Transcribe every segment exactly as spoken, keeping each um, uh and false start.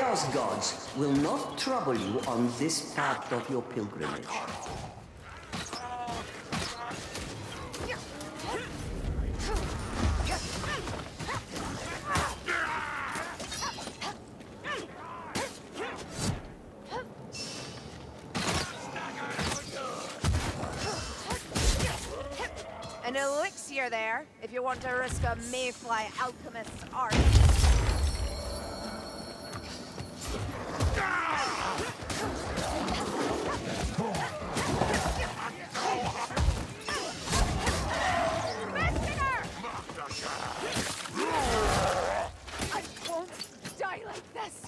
Chaos Gods will not trouble you on this part of your pilgrimage. An elixir there, if you want to risk a mayfly alchemist's art. I won't die like this.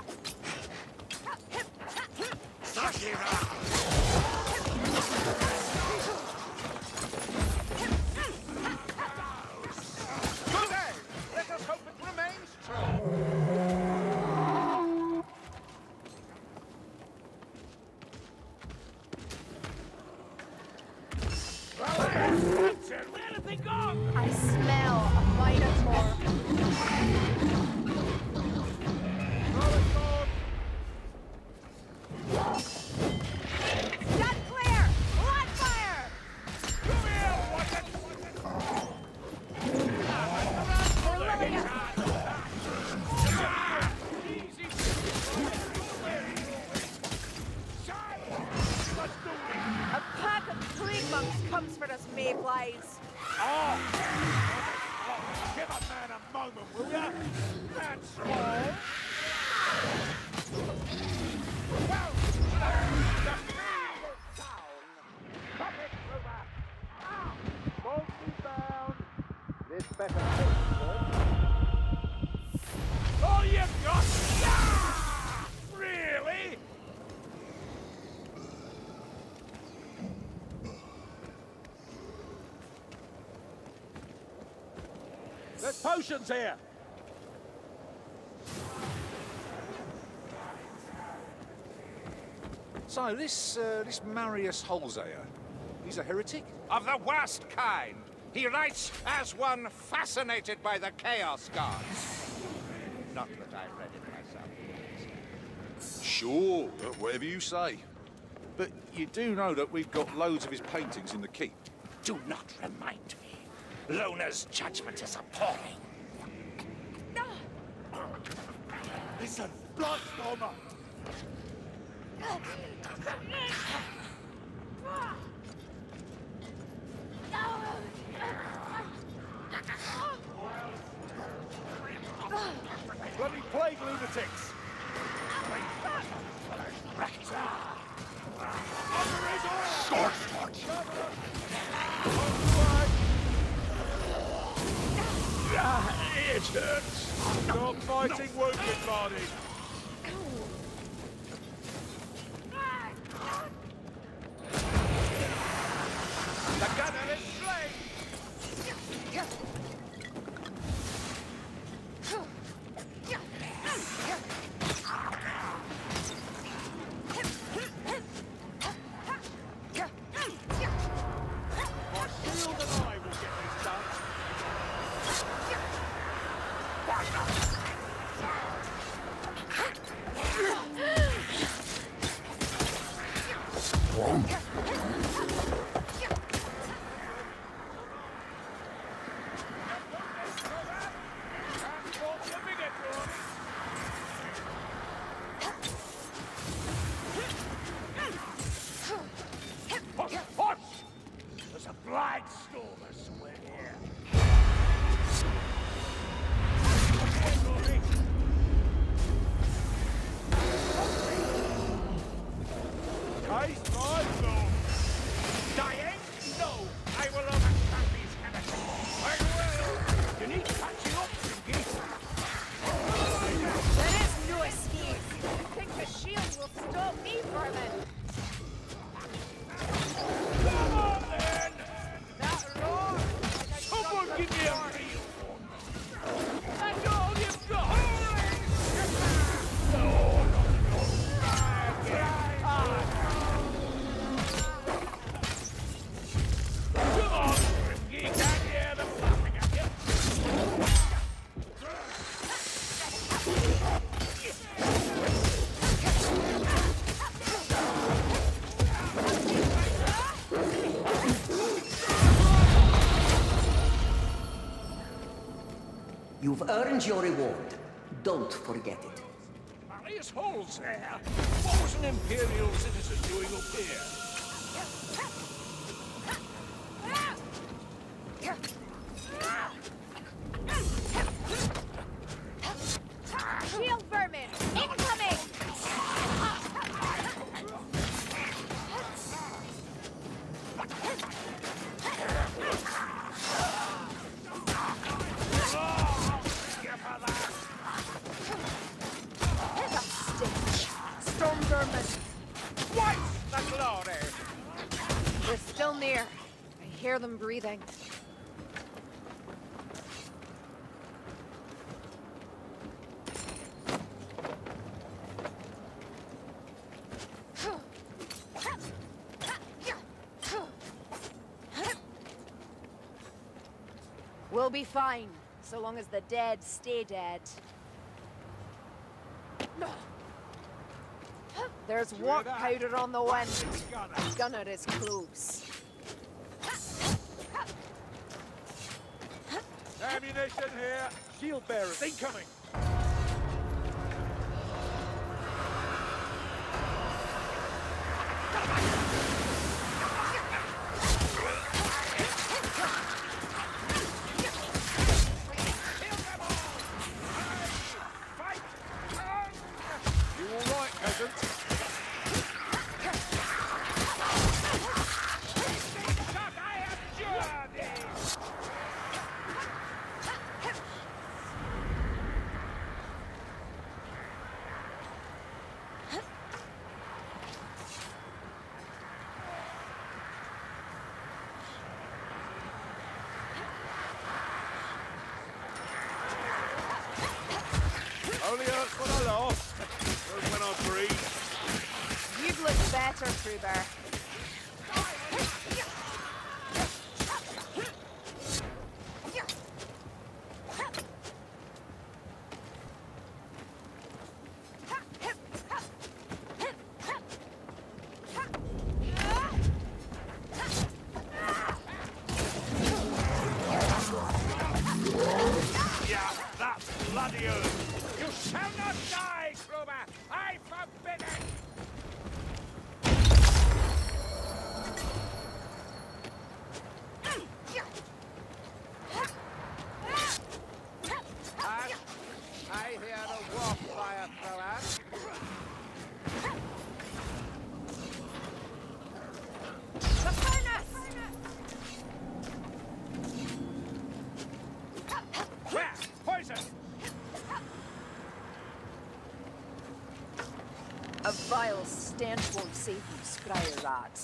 I smell a minotaur. Stand clear! Blood fire! Come here! Watch it! A pack of plague monks comes for us mayflies. Oh! Give a man a moment, will ya? That's all. Well, the town. Puppet over. Won't be bound. This better take, all you've got? Ah! Really? There's potions here! So, this, uh, this Marius Holzayer, he's a heretic? Of the worst kind. He writes as one fascinated by the Chaos Gods. Not that I've read it myself. Sure, uh, whatever you say. But you do know that we've got loads of his paintings in the keep. Do not remind me. Lona's judgment is appalling. Listen, Blightstormer! Bloody plague lunatics! It hurts! Stop fighting wounded, Marty! The gunner is slain! My shield and I will get this done. There's a Blightstormer somewhere here. Taste my blood. Dying? No, I will overcome these heretics. I will. You need patching up, Pinky. There is no escape. I think the shield will stop me for a minute. Come on, then! That roar! Someone give me a real one. That's all you've got. No, no, no. Come on, Grimgy. Can't hear them laughing at you. You've earned your reward. Don't forget it. Marius Halls there. What was an Imperial citizen doing up here? Shield vermin! Incoming! There's a stench. Storm vermin. Twice the glory! We're still near. I hear them breathing. We'll be fine, so long as the dead stay dead. There's warp powder on the wind. Gunner is close. Ammunition here. Shield bearers incoming. Only hurts when I laugh. Hurts when I breathe. You'd look better, Kruber. Yeah, that's bloody earth. You shall not die, Kruber! I forbid it! I, I hear the war fire, Kruber. The furnace! Where? Poison! A vile stench won't save you, Scryer Rat.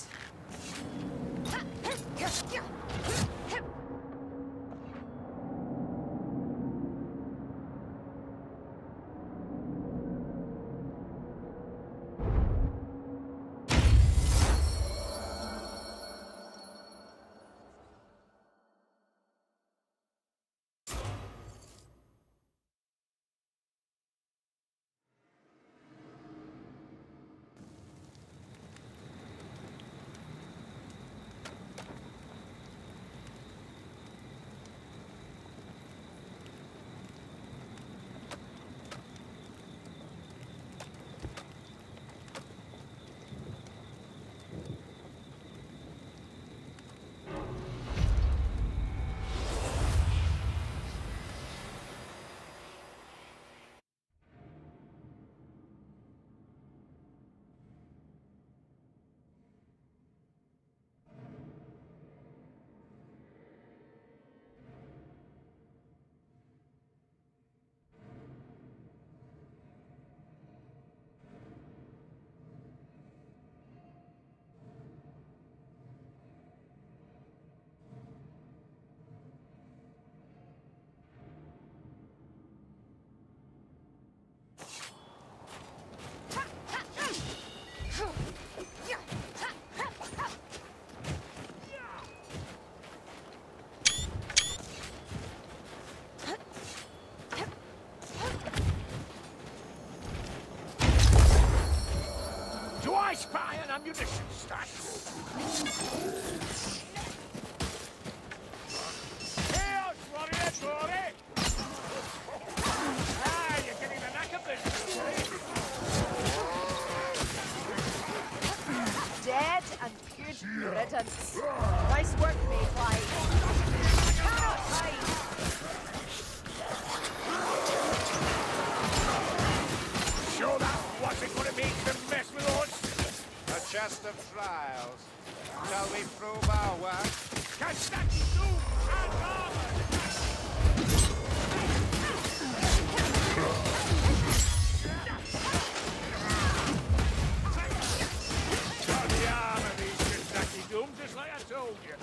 Do I spy an ammunition stash? Here's Warrior Glory! Riddance. Nice work, Mayfly. Cannot hide. Sure that wasn't going to be to mess with us? A chest of trials. Shall we prove our work? Catch that doom and armor! Got the armor, these Kentucky doom, just like I told you.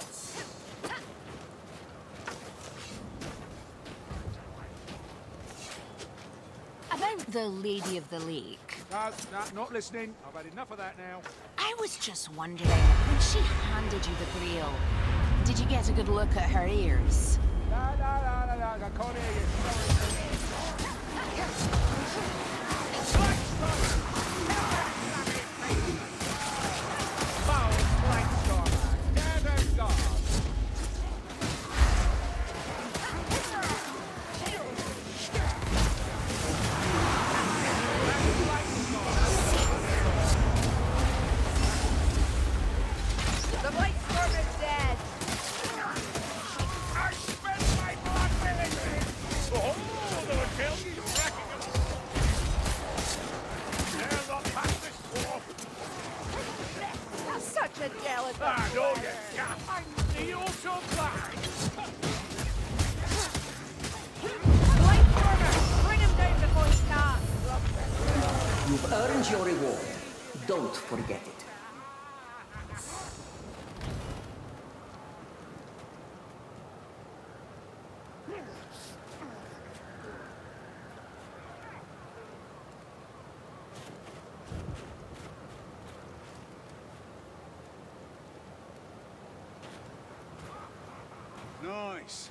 About the Lady of the Lake. No, no, not listening. I've had enough of that now. I was just wondering, when she handed you the Grail, did you get a good look at her ears? No, no, no, no, no, I can't hear you. Foul Blightstormer, dead and gone. The Blightstorm is dead. I spent my blood village! Oh, there were Kelgies wrecking them! They're not past this war! Such a jealous Ah, no, you can't! The auto flag! Blightstormer, bring him down before he can't. You've earned your reward. Don't forget it. Nice.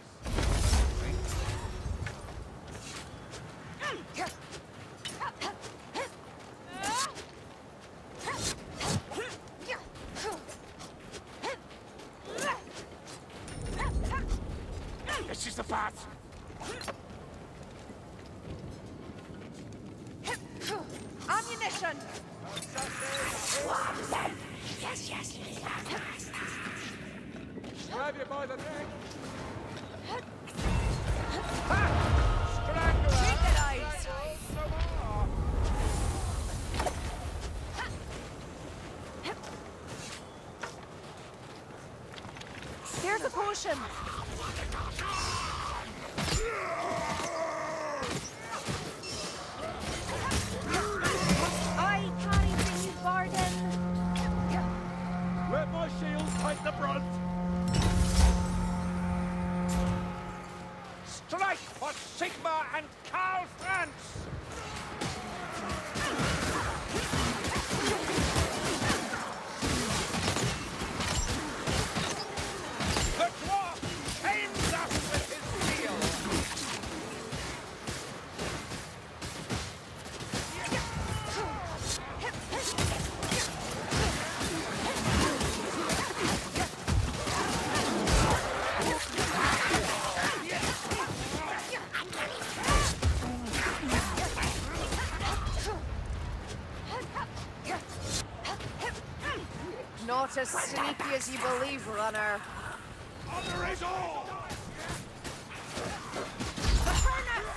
This is the path! Ammunition! Grab you by the neck! Take it, eyes! Here's a potion! I carry for you, Barden! Let my shield take the brunt! Strike for Sigma and Karl Franz! The dwarf tames us with his steel! Not as sneaky as you believe, runner. Honor is all! The furnace!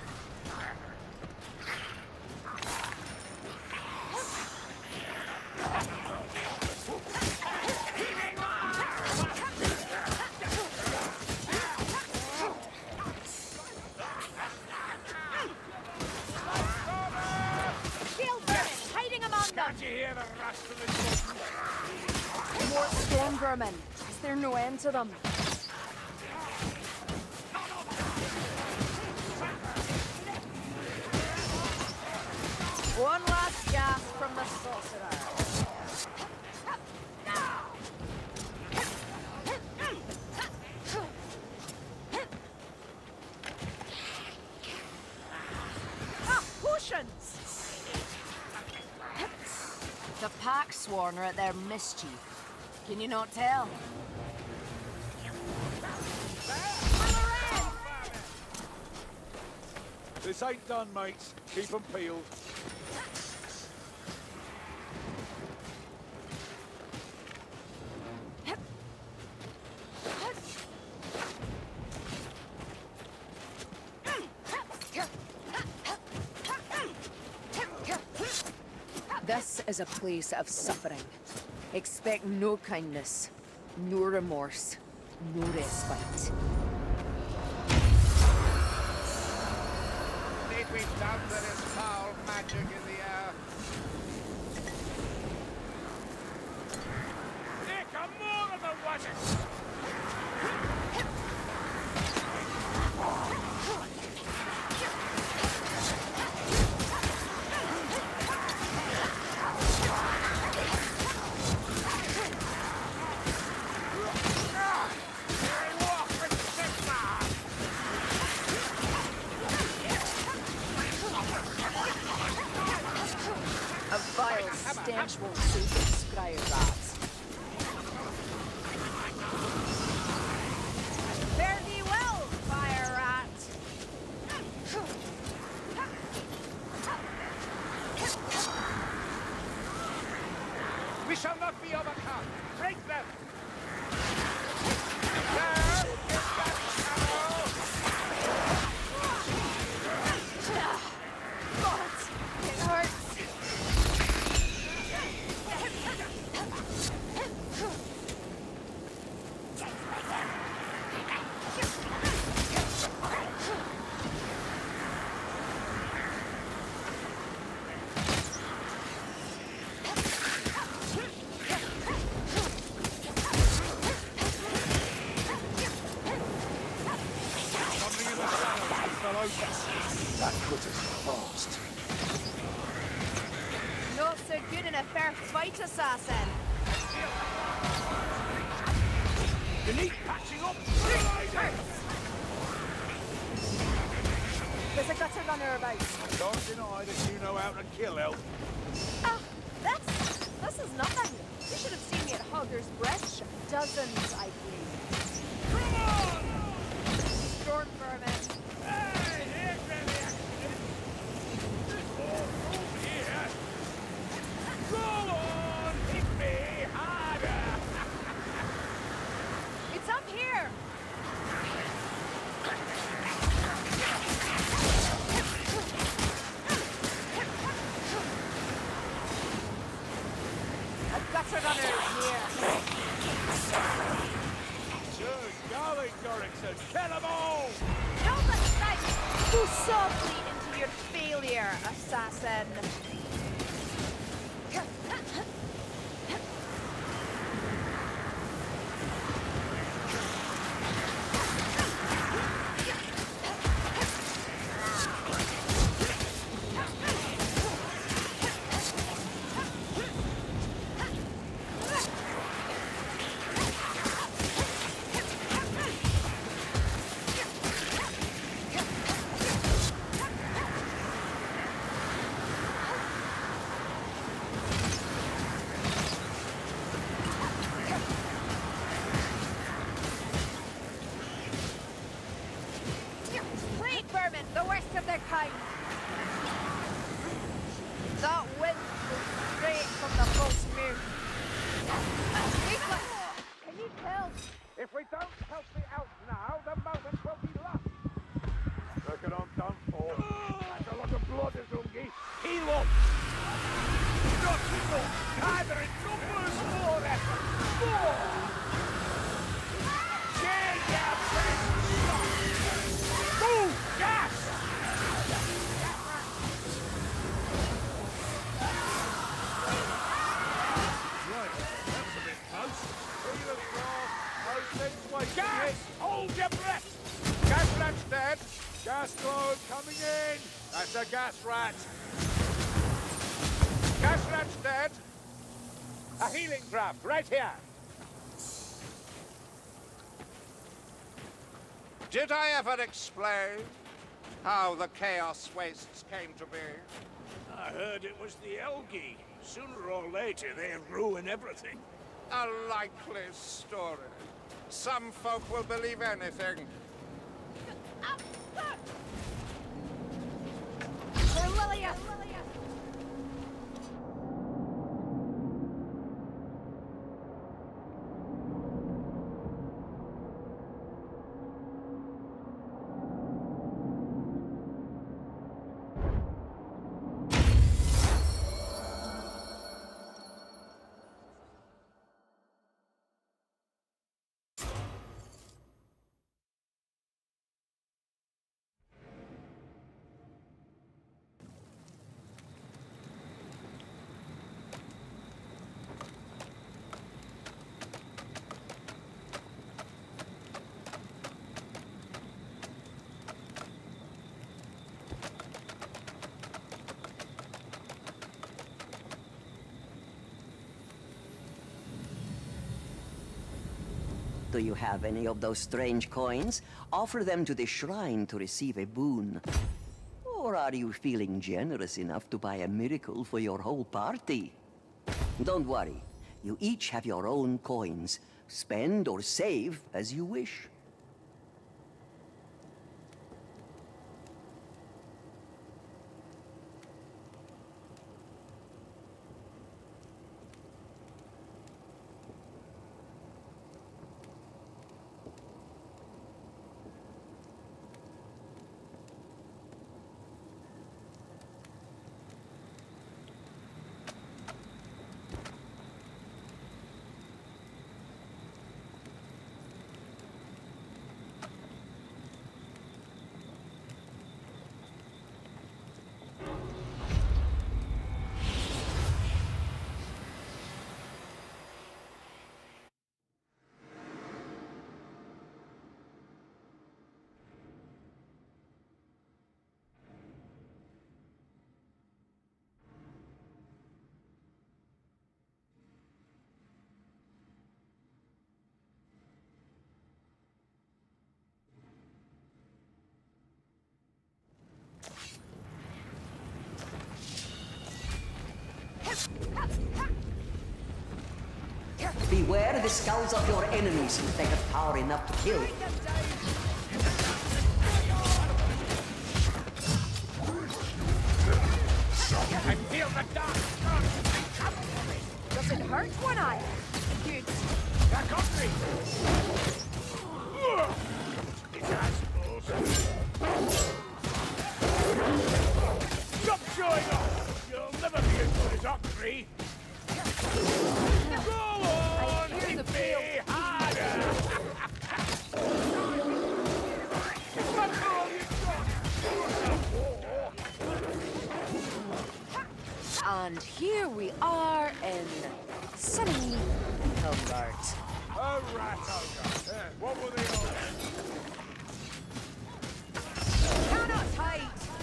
Shield vermin, hiding among them! Can't you hear the rust of the drum? More storm vermin. Is there no end to them? One last gasp from the sorcerer. Ah, potions! The Packsworn are at their mischief. Can you not tell? This ain't done, mates. Keep them peeled. is a place of suffering. Expect no kindness, no remorse, no respite. Need we doubt there is foul magic in the air? There come more of the wizards! A vile stench won't suit the scryer rats. Fare thee well, fire rat! We shall not be overcome. Break them! There is that arrow! God, it hurts! Something in the shadows, fellows. That put us fast. Not so good in a fair fight, assassin. You need patching up. There's a gutter runner about. Don't deny that you know how to kill elf. Ah, that's... this is nothing. You should have seen me at Hogger's Breast. Dozens, I believe. Come on! Storm vermin. Hey, here's where the action is. This wall over here. Go on, hit me harder. It's up here! A gutter runner is here. Good golly, Dorrington, kill them all! Help us fight! Go softly into your failure, assassin. Plague vermin, the worst of their kind. That wind was straight from the false moon. Reflex, can you tell? If we don't help the elf now, the moment will be lost. Reckon I'm done for. That's a lot of blood, Azungi. Heal up! Not enough! Either in numbers or effort! More! Change your best shot! Move! Gas! Right, that's a bit close. Feel it, Ross. No sense wasting Gas! it. Hold your breath! Gas rat's dead. Gas globe coming in! That's a gas rat! Gas rat's dead. A healing draft right here. Did I ever explain how the Chaos Wastes came to be? I heard it was the Elgi. Sooner or later, they'll ruin everything. A likely story. Some folk will believe anything. For Lilia! Do you have any of those strange coins? Offer them to the shrine to receive a boon. Or are you feeling generous enough to buy a miracle for your whole party? Don't worry. You each have your own coins. Spend or save as you wish. Beware the skulls of your enemies if they have power enough to kill. I feel the dark current come for me. Does it hurt when I... Good. Back on me. These assholes. Stop showing off. You'll never be as good as Ockree. Go on, hear the hit me harder. That's all you've got. And here we are in sunny Hilbert. A rat ogre. Eh, what were they all? Cannot hide.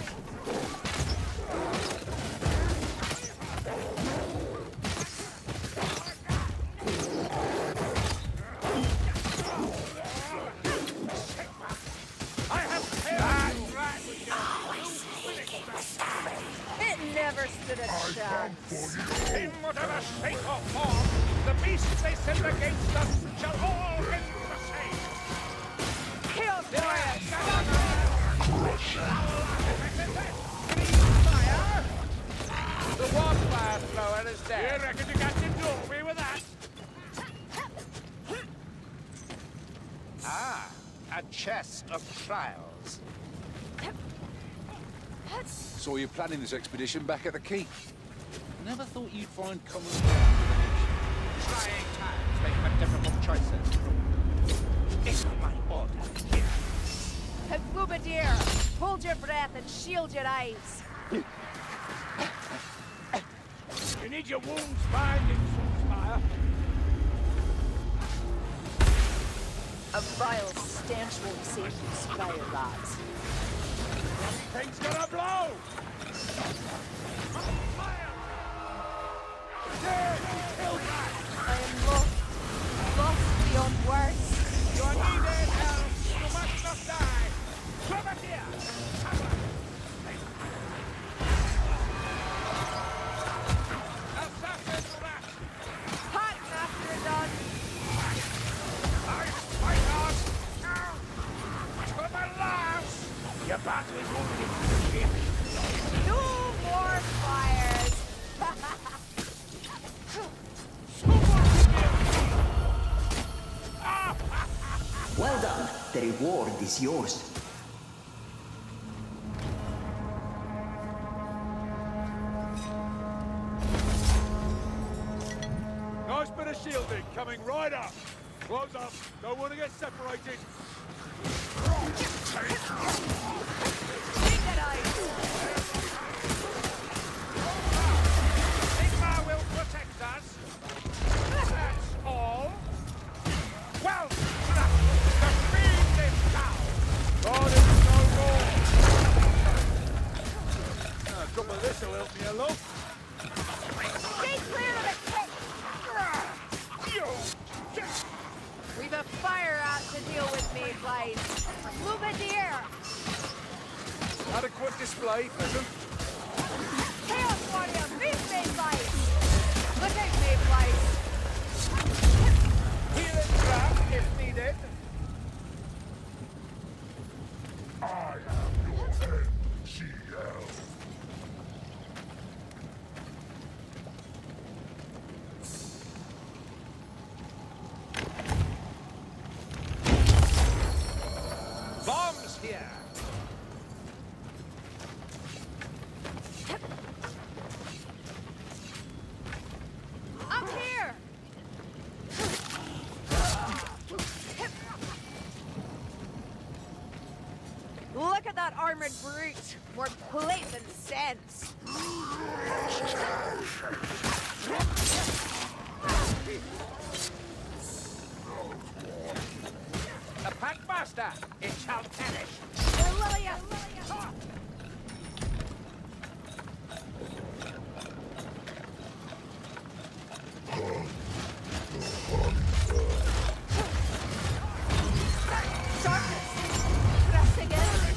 Never stood a chance. In whatever shape or form, the beasts they send against us shall all end the same. Chaos Warriors! Fire! The wildfire thrower is You dead. reckon you got him to me with that? Ah, a chest of trials. Saw you planning this expedition back at the keep. Never thought you'd find common ground with an ancient. Trying times make for difficult choices. It's my order here. Boobadeer, hold your breath and shield your eyes. You need your wounds binding, Saltzpyre. A vile stench won't save you, Spire lads. Thing's gonna blow! Fire! There! Kill that! I am lost, lost beyond words. You are needed, elves! You must not die! Come here! Assassin rat! Hot after a done. Ice fighters! To the last! Your battle is wounded to the ship. No more fires. Well done. The reward is yours. Nice bit of shielding coming right up. Close up. Don't want to get separated. Take that ice. Sigmar will protect us. That's all. Well, the fiend is down. God is no more. A cup of this will help me along. Stay clear of the cake. You. We've a fire Awkward display, peasant. Chaos Warrior, move me, place! Look at me, place! Healing draft if needed. I am your head, C L. Bombs here! Up here! Look at that armored brute! More plate than sense! The Packmaster! It shall perish! Lilia! Pressing in!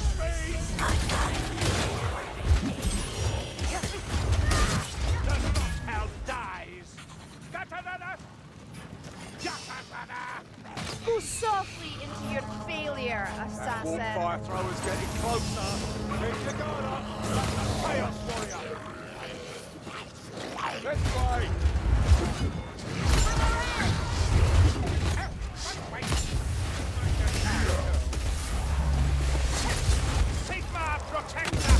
Hell dies! Da-da-da-da! Ja-da-da-da! Go softly into your failure, assassin! Fire throwers getting closer. Keep your guard up. Chaos Warrior. This way. Sigma Protector!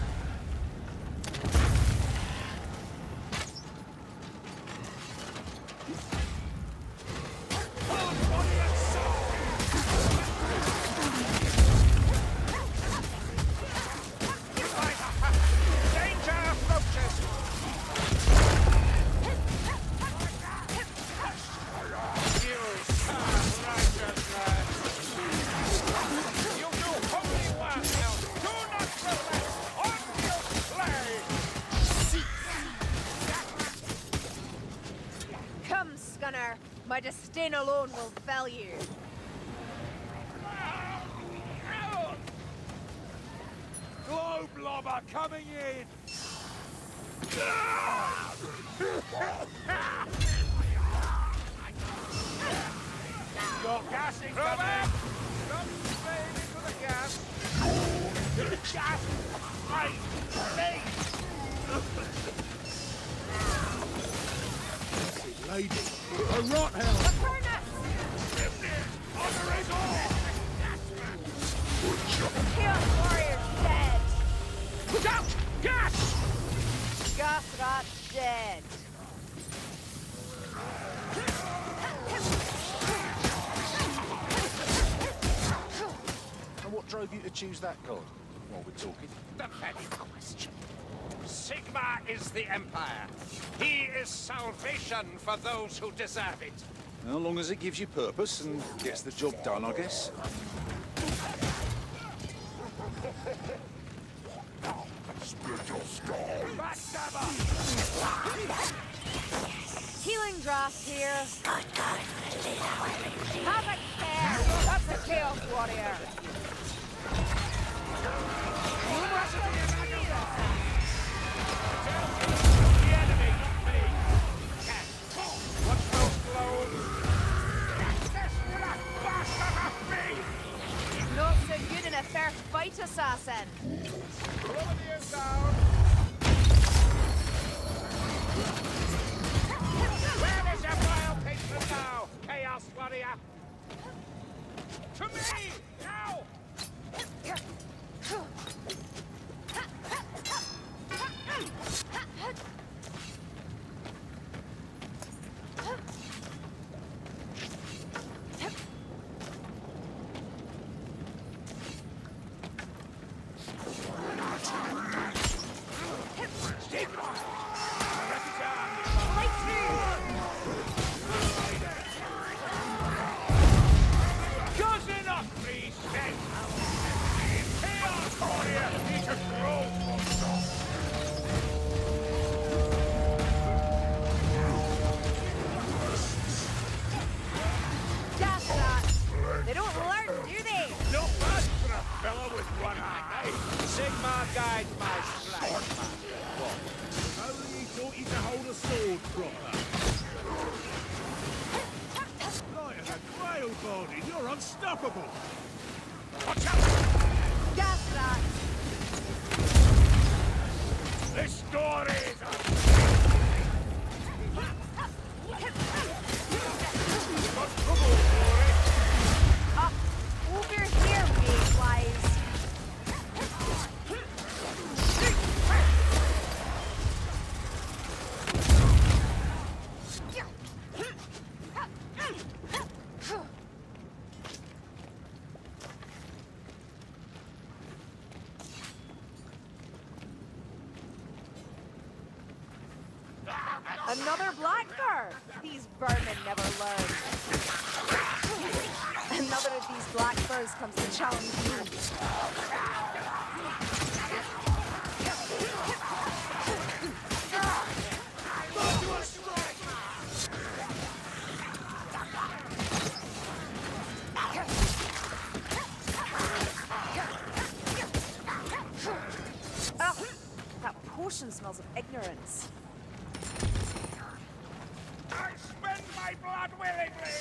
Danger approaches! You serve righteousness! You do holy work now! Do not relent! On you slay! Come, Scunner! My disdain alone will fell you! Glow blobber coming in. Got gas incoming. Stop spraying into the gas! Gas. Right. Me. Lady, a rot hell. Furnace! Honor is all. Chaos Warrior's dead! Look out! Gas. Gas Rat's dead! And what drove you to choose that god while we're talking? The very question. Sigma is the Empire. He is salvation for those who deserve it. How long as it gives you purpose and gets the job done, I guess. Backstabber. Healing draft here. Have a care! That's a Chaos Warrior! The enemy, not me. Watch those glows. Desperate bastard of me. Not so good in a fair fight, assassin! Grenadiers down. Where is your vile patron now, Chaos Warrior? To me! Now! fight my strike, man. Only he taught you to hold a sword proper. Lighter than Grail Barding, you're unstoppable. Watch out! Gas that! This door is... Got trouble for it. Up over here, Mayflies. Another black fur! These vermin never learn. Another of these black furs comes to challenge me. Ugh, that potion smells of ignorance. I spend my blood willingly.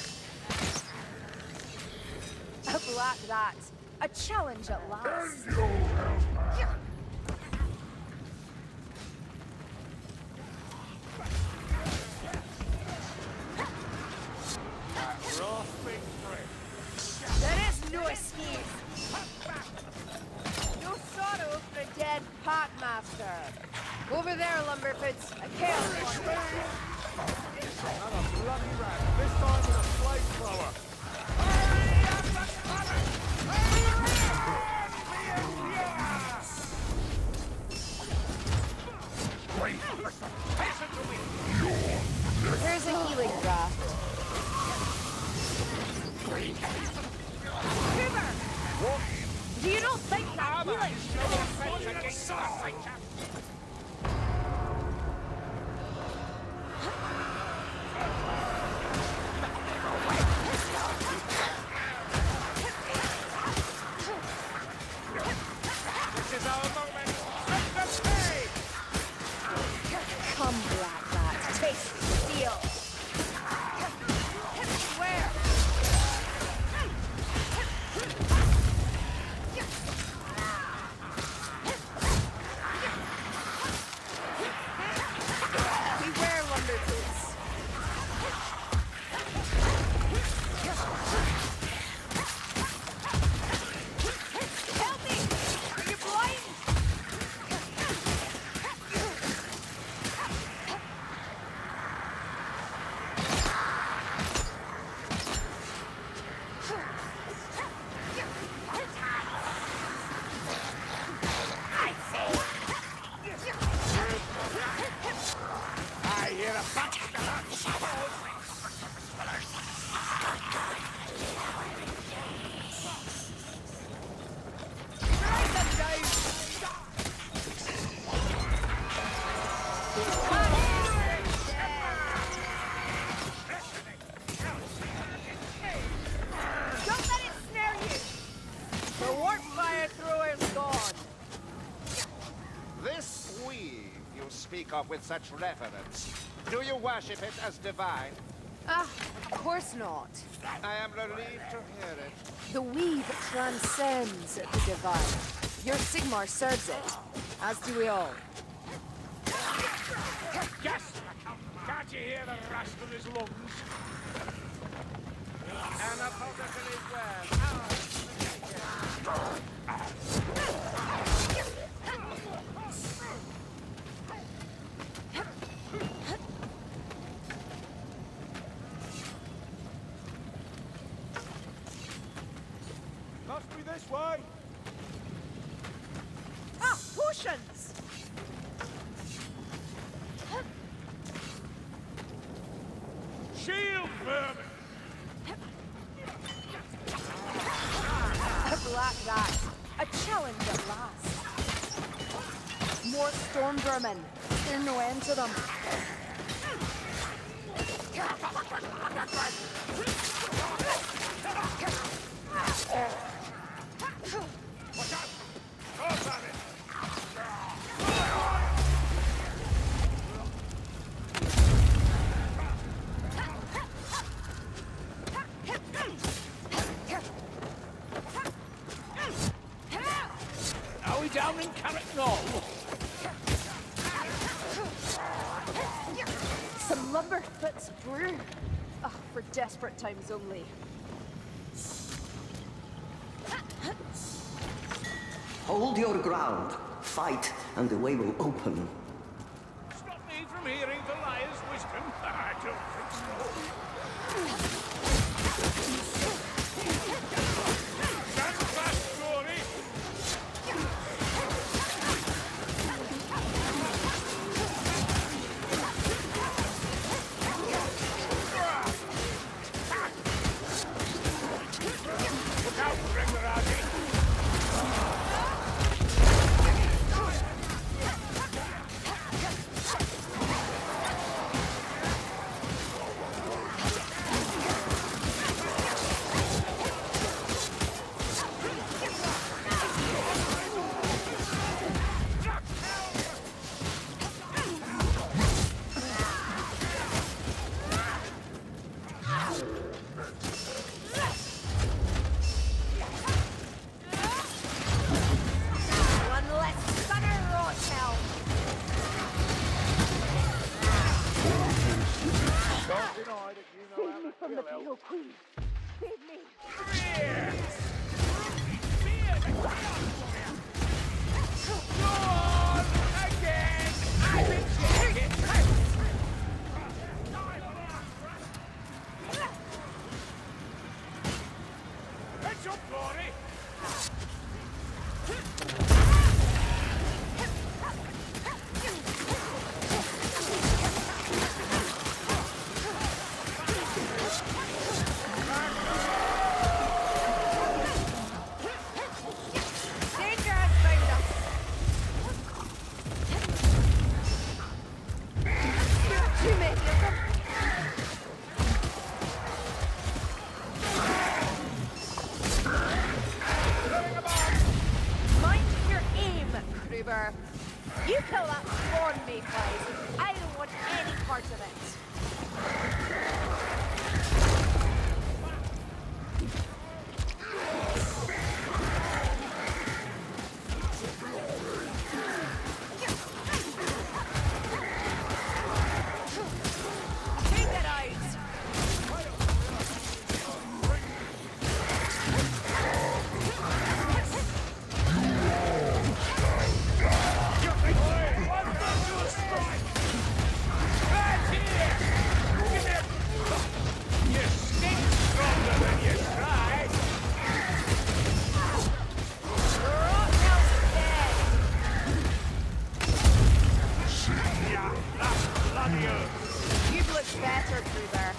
A black that. A challenge at last. And you'll help. Rasping thread. There is no escape. No sorrow for a dead Packmaster. Over there, Lumberfoots. A chaos one. Another bloody rat, this time with a flamethrower. Hurry up the cover! Listen to me! Here's a healing draft. Cougar! What? Do you not think that healing No offense against us, I can't. This is our moment. Set the stage! Come, Black Rat. Taste the steel. Where? Beware, Lumberfoots. Help me! Are you blind? I hear a bunch of Strike them down! Don't let it snare you! The warp fire thrower's gone. This weave you speak of with such reverence, do you worship it as divine? Ah, of course not. I am relieved to hear it. The weave transcends the divine. Your Sigmar serves it, as do we all. Yes! Can't you hear the rust of his lungs? And a poker is well. Must be this way. Ah, potions! Shield vermin! A black rat. A challenge at last. More storm vermin. There's no end to them. Watch out! Go, vermin! down in Carrot Knoll. Some lumber, bits of brew. Oh, for desperate times only. Hold your ground. Fight, and the way will open. Stop me from hearing Goliath's wisdom? I don't think so. Stand fast, Glory! Look out, Gregorati! From the Beetle Queen. Save me. Fear! Fear the Chaos Warrior! Go on! Again! I've been shaking! Heads up, Glory! You kill that spawn me, please. I don't want any part of it. Take it out. Better, Kruber.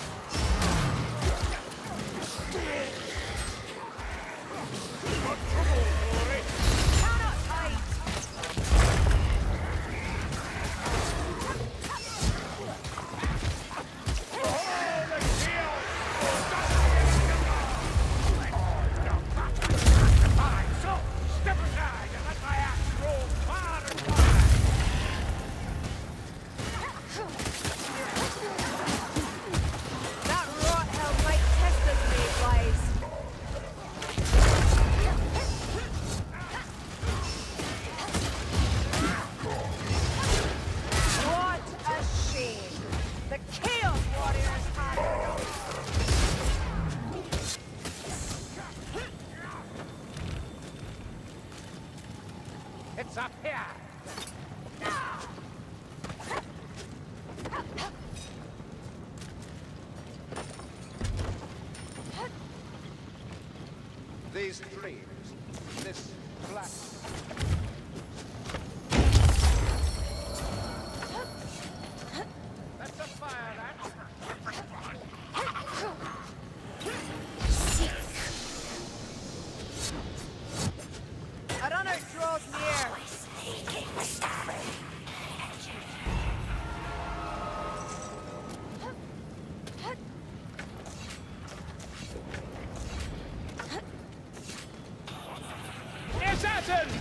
Cannot hide. So, step aside and let my axe roll far and far. It's up here! These trees, this black... That's a fire, that! A runner draws near. Assassin!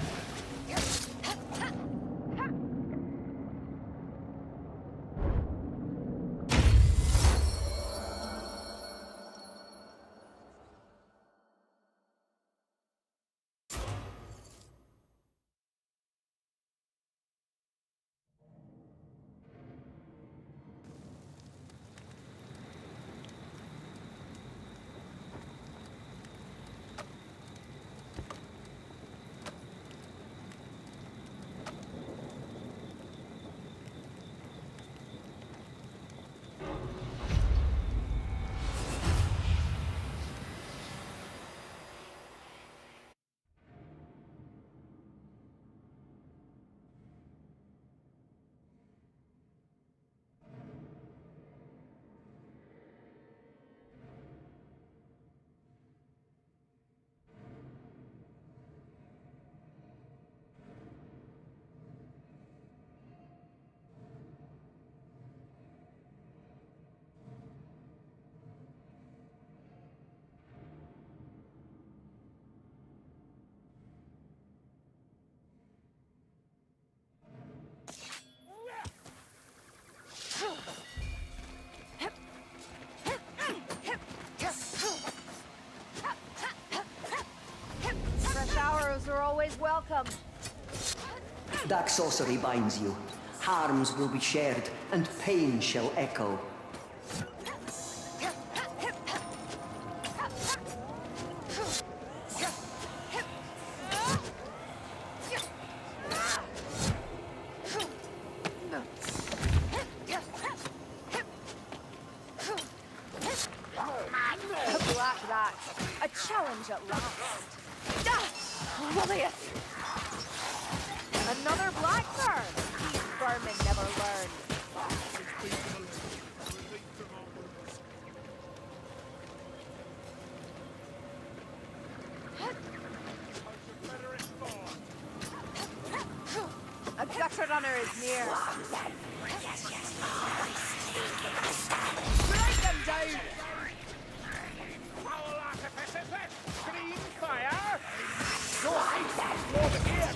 welcome. Dark sorcery binds you. Harms will be shared, and pain shall echo. A black rat. A challenge at last. Ah! Lilius! Another blackbird! These vermin never learn. A gutter runner is near. Strike them down! Foul artificers, screen fire! Go ahead, over here!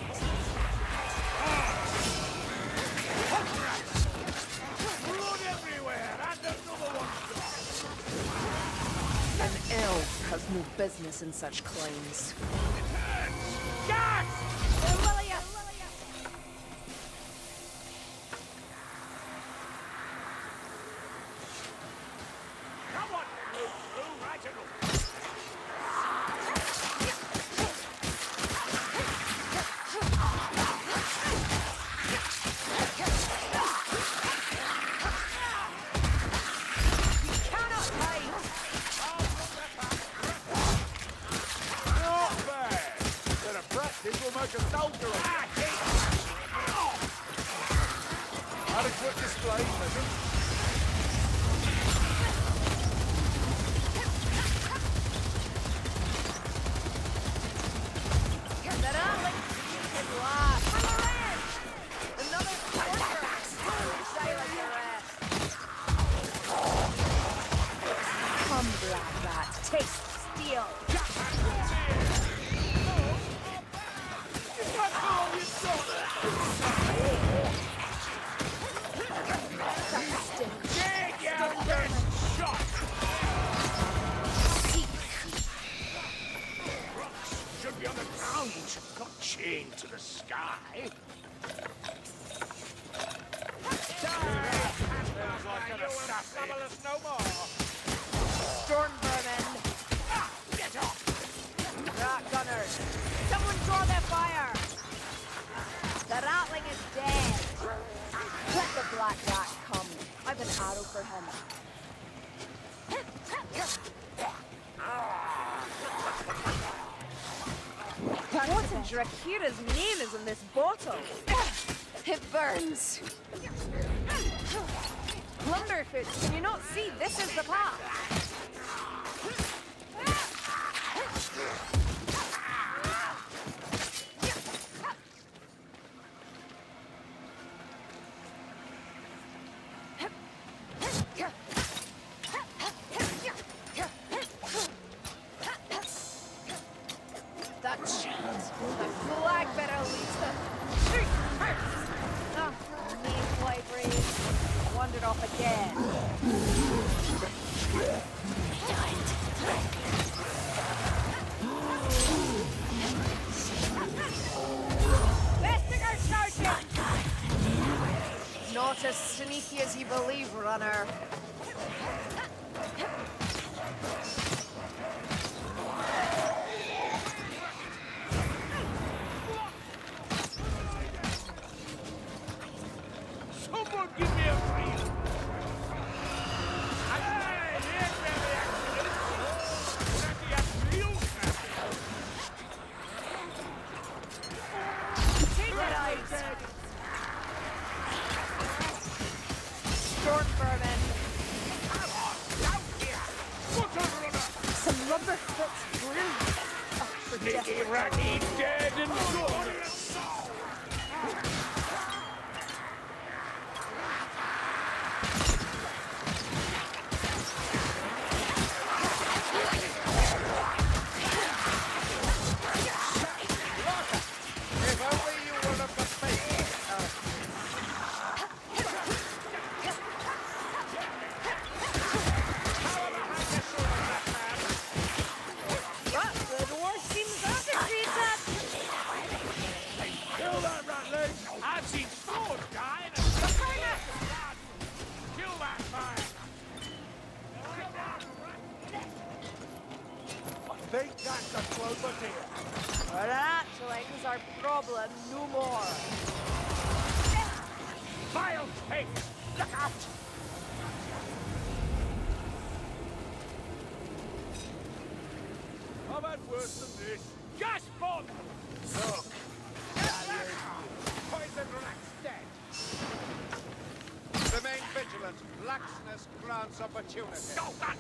Blood everywhere, and another one! An elf has no business in such claims. Gas! Lilius! Come on, you blue right enough! Cannot hide! Not bad! Bit of practice will make a soldier of you. Adequate display, Megan. That unlike is lost. I'm around! Another quarter! Silent the rest. Come, black rat. Taste steel. Dig your best shot! Should be on the ground, not chained to the sky. Like an assassin. No more. Storm vermin. Get off! Rat gunners. Someone draw their fire. The ratling is dead. Let the black rat come. I've an arrow for him. What in Drakira's name is in this bottle? It burns. Lumberfoot, can you not see? This is the path. That chance. The flag better leads them. Shoot! Hurts! Ah, knee library. Wandered off again. Vestigar charging! Not as sneaky as you believe, runner. Someone give me a reel! Hey, here's where the accident! Let me have real snap! Take it out! Storm vermin. Down here! What a runner! Some lumberfoot glue. Oh, for Sneaky desperate ratty, dead and gone! If only you were a buffet! But the dwarf seems agitated. think that's a clover deer? Our hatchlings are problem no more. Vile pig! Look out! I've had worse than this. Gas bomb! Look. Poison rat's dead. Remain vigilant. Laxness grants opportunity. Go back!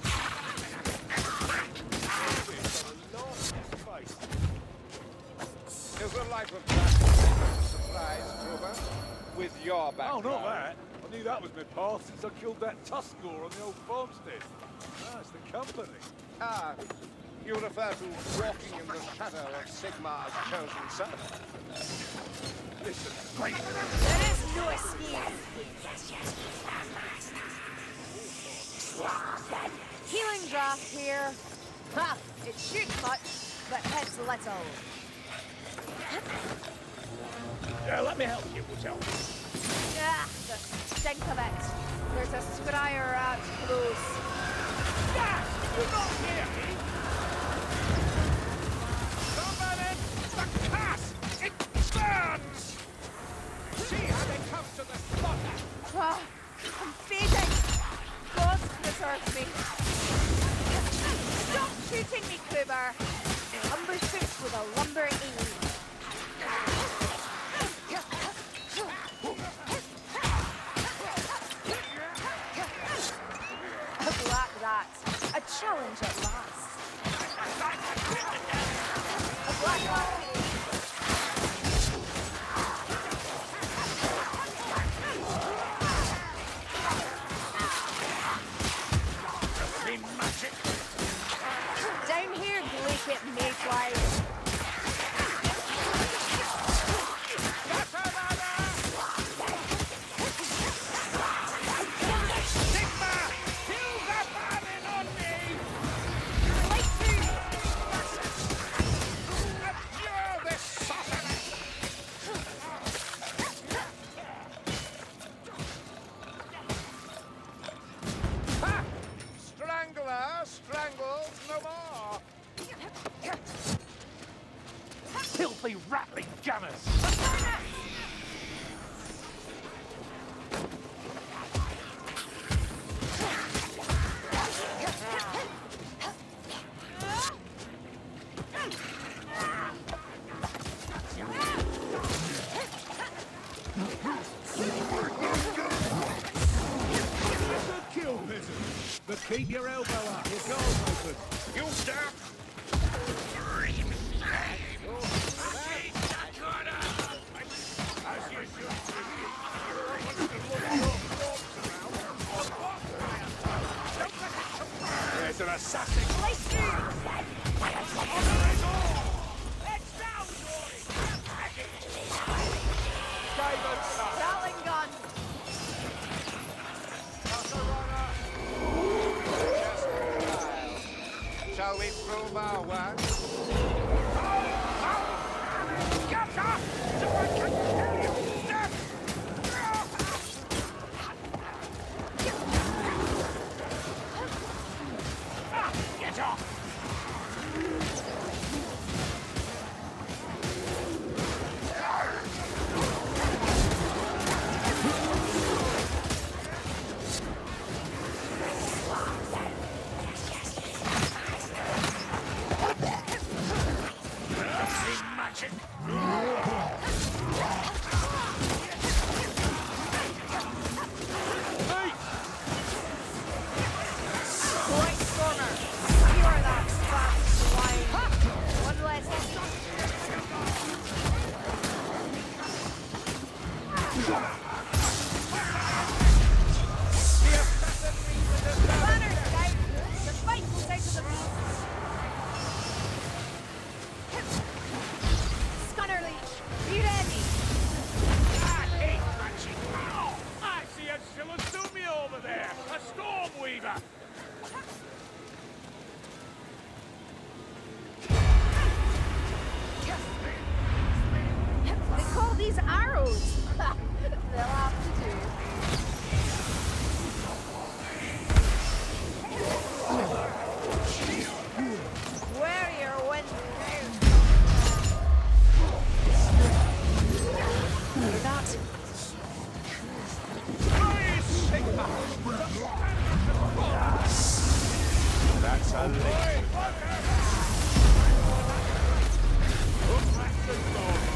Is the life of that surprise, Kruber? With your Oh, background. not that. I knew that was my path since I killed that Tuskor on the old farmstead. Ah, it's the company. Ah, you refer to walking in the shadow of Sigmar's chosen son. Listen, great. There is no escape. Healing draft here. Ha! It shoots much, but hits little. Yeah, let me help you, Wootel. Ah, the stink of it. There's a scryer out close. Ah, you not hear me? Somebody! The cast! It burns! See how they come to the slaughter! Ah, I'm fading. God preserve me. Stop shooting me, Kruber. Lumber shoots with a lumber aim. A black rat. A challenge at last. A black rat. Me magic. Down here, Blake at Mayfly. Strangles no more! Filthy rattling gunners. Good kill, peasant. But keep your elbow up. Your goal's open. You stop! As you should. There's an assassin. Rattling gun. Shall we prove our work? Get up! So I can kill you! Step! Ah, get off! Magic! White Scorner. You are that fat swine. One less. Banner down. The fight will down to the beast. Scunner Leech, be ready. I hate magic! I see a Zilazumi over there! A Stormweaver! They call these arrows. That's a lick. Look, that's the dog.